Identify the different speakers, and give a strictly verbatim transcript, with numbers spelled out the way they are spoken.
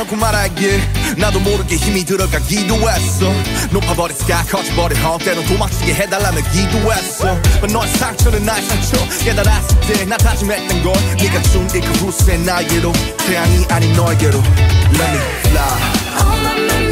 Speaker 1: 놓고 말하길 나도 모르게 힘이 들어가기도 했어. 높아버린 sky 커져버린 헛 때론 도망치게 해달라며 기도했어. But 너의 상처는 나의 상처 깨달았을 때 나 다짐했던 걸 네가 준 이 그 후세 나에게로 태양이 아닌 너에게로 Let me fly.